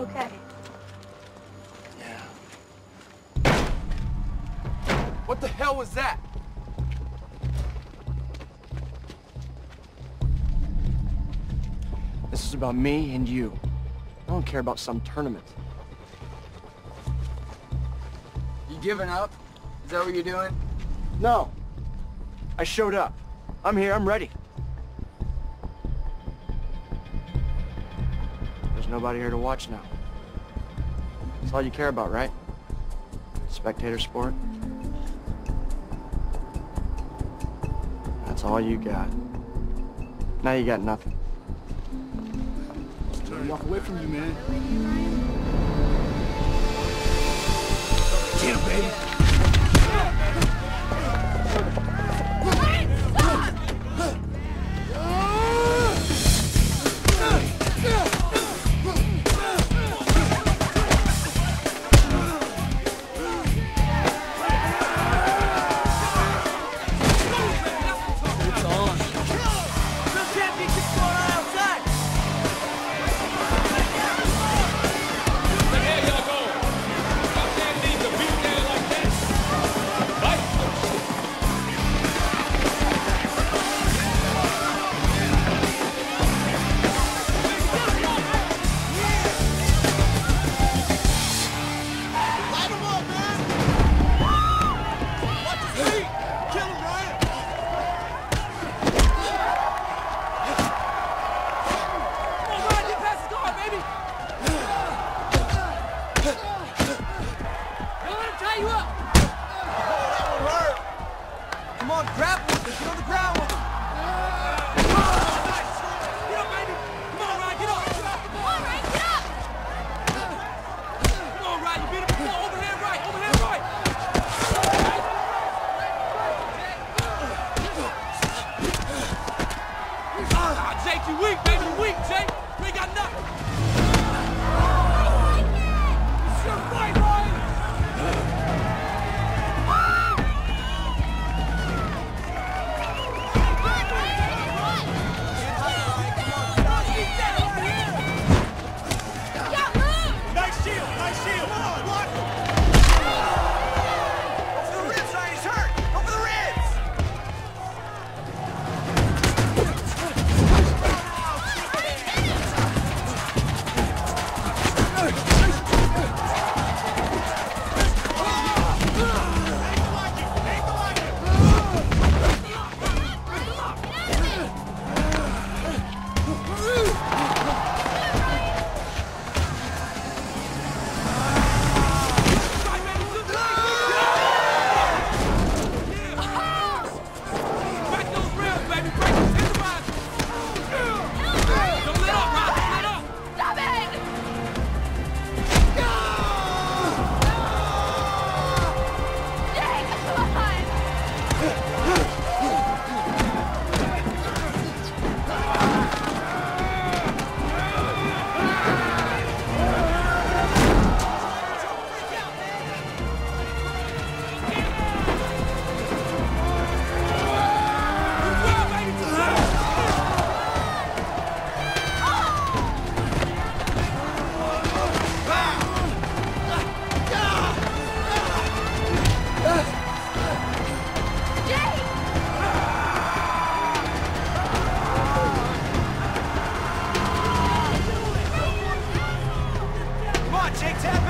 okay? Yeah. What the hell was that? This is about me and you. I don't care about some tournament. You giving up? Is that what you're doing? No. I showed up. I'm here, I'm ready. There's nobody here to watch now. That's all you care about, right? Spectator sport? That's all you got. Now you got nothing. Trying to walk away from you, man. Get him, baby. Jake, tap